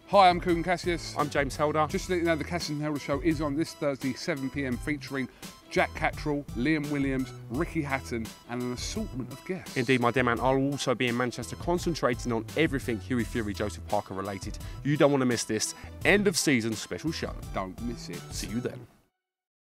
Hi, I'm Cassius. I'm James Helder. Just to let you know, the Cassius Helder Show is on this Thursday, 7 p.m, featuring Jack Catterall, Liam Williams, Ricky Hatton, and an assortment of guests. Indeed, my dear man, I'll also be in Manchester concentrating on everything Hughie Fury, Joseph Parker related. You don't want to miss this end of season special show. Don't miss it. See you then.